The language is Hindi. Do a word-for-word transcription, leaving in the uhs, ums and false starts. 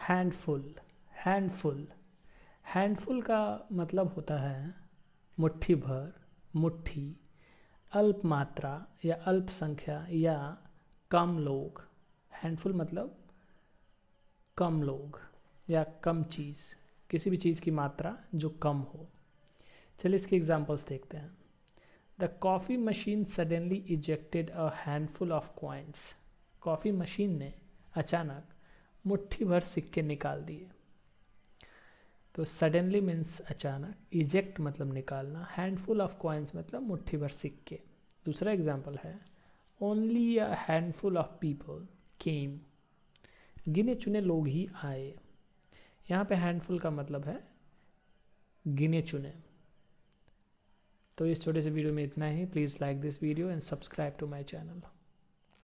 हैंडफुल, हैंडफुल, हैंडफुल का मतलब होता है मुट्ठी भर, मुट्ठी, अल्प मात्रा या अल्प संख्या या कम लोग। हैंडफुल मतलब कम लोग या कम चीज़, किसी भी चीज़ की मात्रा जो कम हो। चलिए इसके एग्जांपल्स देखते हैं। The coffee machine suddenly ejected a handful of coins. Coffee machine ने अचानक मुट्ठी भर सिक्के निकाल दिए। तो सडनली मीन्स अचानक, इजेक्ट मतलब निकालना, हैंडफुल ऑफ कॉइन्स मतलब मुट्ठी भर सिक्के। दूसरा एग्जाम्पल है only a handful of people came. गिने चुने लोग ही आए। यहाँ पे हैंडफुल का मतलब है गिने चुने। तो इस छोटे से वीडियो में इतना ही। Please like this video and subscribe to my channel.